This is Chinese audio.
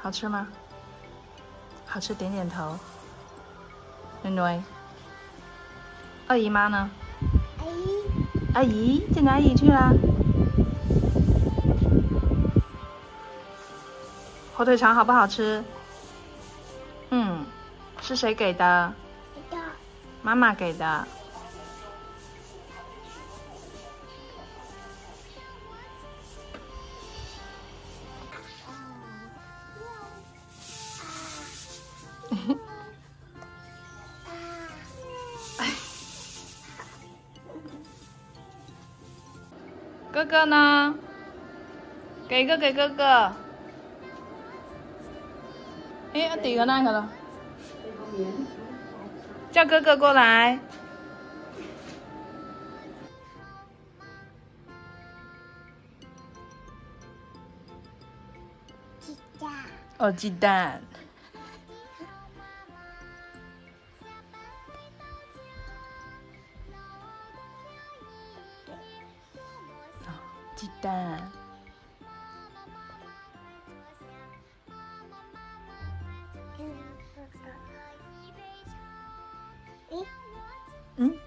好吃吗？好吃，点点头。囡囡，二姨妈呢？阿姨在哪里去啦？火腿肠好不好吃？是谁给的？妈妈给的。哥哥呢？给一个给哥哥。哎，阿弟个哪去了？叫哥哥过来。 鸡蛋。 哦，鸡蛋。鸡蛋。嗯。